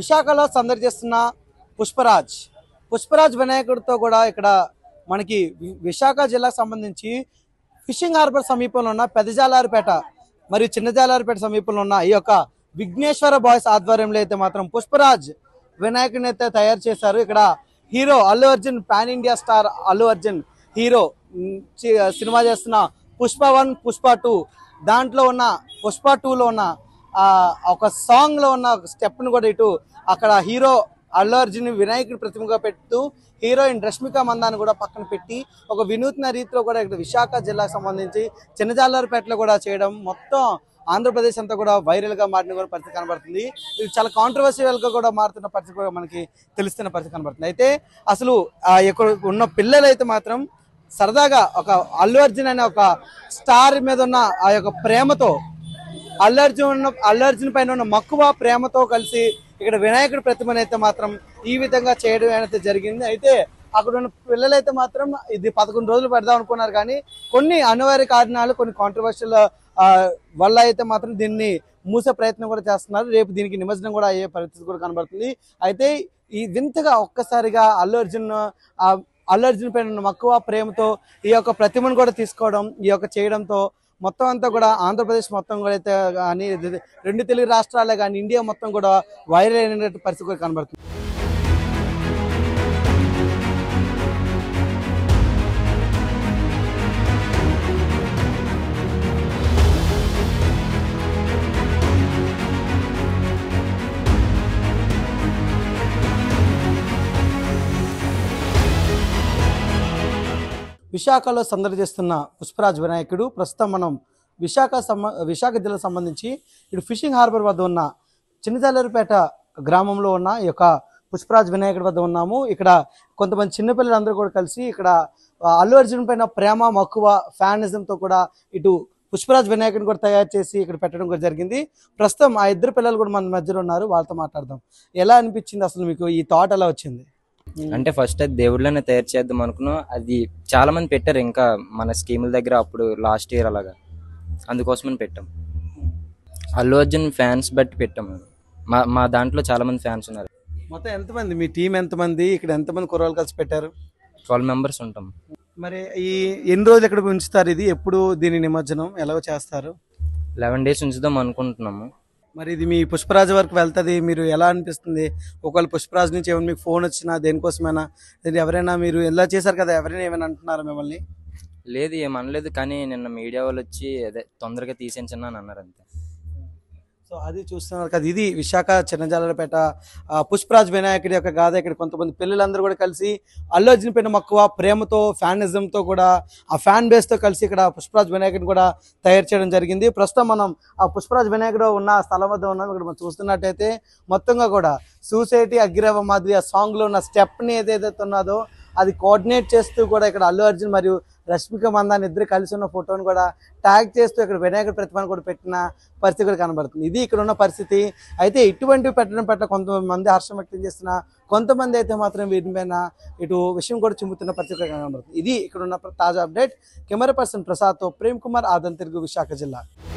విశాఖలో సందడి చేస్తున్న పుష్పరాజ్ వినాయకుడితో కూడా ఇక్కడ మనకి విశాఖ జిల్లాకు సంబంధించి ఫిషింగ్ హార్బర్ సమీపంలో ఉన్న పెద్దజాలారిపేట మరియు చిన్నజాలారిపేట సమీపంలో ఉన్న ఈ యొక్క విఘ్నేశ్వర బాయ్స్ ఆధ్వర్యంలో అయితే మాత్రం పుష్పరాజ్ వినాయకుడిని అయితే తయారు చేశారు. ఇక్కడ hero Allu Arjun, pan India star Allu Arjun hero cinema చేస్తున్న పుష్ప 1, పుష్ప 2 దాంట్లో ఉన్న పుష్ప 2లో ఉన్న ఒక సాంగ్ లో ఉన్న స్టెప్ ను కూడా ఇటు అక్కడ హీరో అల్లు అర్జున్ వినాయకుడి ప్రతిమగా పెడుతూ హీరోయిన్ రష్మిక మందాన్ని కూడా పక్కన పెట్టి ఒక వినూత్న రీతిలో కూడా ఇక్కడ విశాఖ జిల్లాకు సంబంధించి చిన్నజాలారిపేటలో కూడా చేయడం మొత్తం ఆంధ్రప్రదేశ్ అంతా కూడా వైరల్ గా మారిన కూడా పరిస్థితి కనబడుతుంది. ఇది చాలా కాంట్రవర్షియల్ గా కూడా మారుతున్న పరిస్థితి కూడా మనకి తెలుస్తున్న పరిస్థితి కనబడుతుంది. అయితే అసలు ఇక్కడ ఉన్న పిల్లలు అయితే మాత్రం సరదాగా ఒక అల్లు అర్జున్ అనే ఒక స్టార్ మీద ఉన్న ఆ యొక్క ప్రేమతో అల్లు అర్జున్ పైన ఉన్న మక్కువ ప్రేమతో కలిసి ఇక్కడ వినాయకుడి ప్రతిమను అయితే మాత్రం ఈ విధంగా చేయడం అయితే జరిగింది. అయితే అక్కడ ఉన్న పిల్లలైతే మాత్రం ఇది 11 రోజులు పెడదాం అనుకున్నారు, కానీ కొన్ని అనివార్య కారణాలు, కొన్ని కాంట్రవర్షియల్ వల్ల అయితే మాత్రం దీన్ని మూసే ప్రయత్నం కూడా చేస్తున్నారు. రేపు దీనికి నిమజ్జనం కూడా అయ్యే పరిస్థితి కూడా కనబడుతుంది. అయితే ఈ వింతగా ఒక్కసారిగా అల్లు అర్జున్ పైన మక్కువ ప్రేమతో ఈ యొక్క ప్రతిమను కూడా తీసుకోవడం, ఈ యొక్క చేయడంతో మొత్తం అంతా కూడా ఆంధ్రప్రదేశ్ మొత్తం కూడా అయితే కానీ 2 తెలుగు రాష్ట్రాలే కానీ ఇండియా మొత్తం కూడా వైరల్ అయిన పరిస్థితి కూడా కనబడుతుంది. విశాఖలో సందడి చేస్తున్న పుష్పరాజ్ వినాయకుడు ప్రస్తుతం మనం విశాఖ జిల్లాకు సంబంధించి ఇటు ఫిషింగ్ హార్బర్ వద్ద ఉన్న చిన్నజాలారిపేట గ్రామంలో ఉన్న ఈ యొక్క పుష్పరాజ్ వినాయకుడి వద్ద ఉన్నాము. ఇక్కడ కొంతమంది చిన్నపిల్లలందరూ కూడా కలిసి ఇక్కడ అల్లు అర్జున్ పైన ప్రేమ మక్కువ ఫ్యానిజంతో కూడా ఇటు పుష్పరాజ్ వినాయకుడిని కూడా తయారు చేసి ఇక్కడ పెట్టడం కూడా జరిగింది. ప్రస్తుతం ఆ ఇద్దరు పిల్లలు కూడా మన మధ్యలో ఉన్నారు, వాళ్ళతో మాట్లాడదాం. ఎలా అనిపించింది అసలు మీకు ఈ థాట్ ఎలా వచ్చింది? అంటే ఫస్ట్ అది దేవుళ్ళనే తయారు చేద్దాం అనుకున్నాం. అది చాలా మంది పెట్టారు ఇంకా మన స్కీముల దగ్గర అప్పుడు లాస్ట్ ఇయర్ అలాగా, అందుకోసమని పెట్టాం. అల్లు అర్జున్ ఫ్యాన్స్ బట్టి పెట్టాం. మా దాంట్లో చాలా మంది ఫ్యాన్స్ ఉన్నారు. మొత్తం ఎంతమంది మీ టీం, ఎంతమంది ఇక్కడ ఎంతమంది కుర్రాళ్ళు కలిసి పెట్టారు? 12 మెంబర్స్ ఉంటాం. మరి ఈ ఎన్ని రోజులు ఎక్కడ ఉంచుతారు? ఇది ఎప్పుడు దీని నిమజ్జనం ఎలా చేస్తారు? 11 days ఉంచుదాం అనుకుంటున్నాము. మరి ఇది మీ పుష్పరాజ్ వరకు వెళ్తుంది, మీరు ఎలా అనిపిస్తుంది? ఒకవేళ పుష్పరాజ్ నుంచి ఏమైనా మీకు ఫోన్ వచ్చినా దేనికోసమైనా ఎవరైనా మీరు ఎలా చేశారు కదా, ఎవరైనా ఏమైనా అంటున్నారా మిమ్మల్ని? లేదు, ఏమనలేదు, కానీ నిన్న మీడియా వాళ్ళు వచ్చి అదే తొందరగా తీసేంచని అని అన్నారు అంతే. సో అది చూస్తున్నారు కదా, ఇది విశాఖ చిన్నజాలారిపేట పుష్పరాజ్ వినాయకుడి యొక్క గాథ. ఇక్కడ కొంతమంది పిల్లలందరూ కూడా కలిసి అల్లు అర్జున్ పైన మక్కువ ప్రేమతో ఫ్యానిజంతో కూడా ఆ ఫ్యాన్ బేస్తో కలిసి ఇక్కడ పుష్పరాజ్ వినాయకుడిని కూడా తయారు చేయడం జరిగింది. ప్రస్తుతం మనం ఆ పుష్పరాజ్ వినాయకుడు ఉన్న స్థలం వద్ద ఉన్నాం. ఇక్కడ మనం చూస్తున్నట్టయితే మొత్తంగా కూడా సూసైటీ అగ్గిరవ మాదిరి ఆ సాంగ్లో ఉన్న స్టెప్ని ఏదైతే ఉన్నదో అది కోఆర్డినేట్ చేస్తూ కూడా ఇక్కడ అల్లు అర్జున్ మరియు రష్మిక మందాన్ని ఇద్దరు కలిసి ఉన్న ఫోటోని కూడా ట్యాగ్ చేస్తూ ఇక్కడ వినాయకుడి ప్రతిమను కూడా పెట్టిన పరిస్థితి కూడా కనబడుతుంది. ఇది ఇక్కడ ఉన్న పరిస్థితి. అయితే ఇటువంటివి పెట్టడం పట్ల కొంతమంది హర్షం వ్యక్తం చేస్తున్న, కొంతమంది అయితే మాత్రం వీటిపైన ఇటు విషయం కూడా చిమ్ముతున్న పరిస్థితి కనబడుతుంది. ఇది ఇక్కడ ఉన్న తాజా అప్డేట్. కెమెరా పర్సన్ ప్రసాద్తో ప్రేమ్ కుమార్, ఆదం తెలుగు, విశాఖ జిల్లా.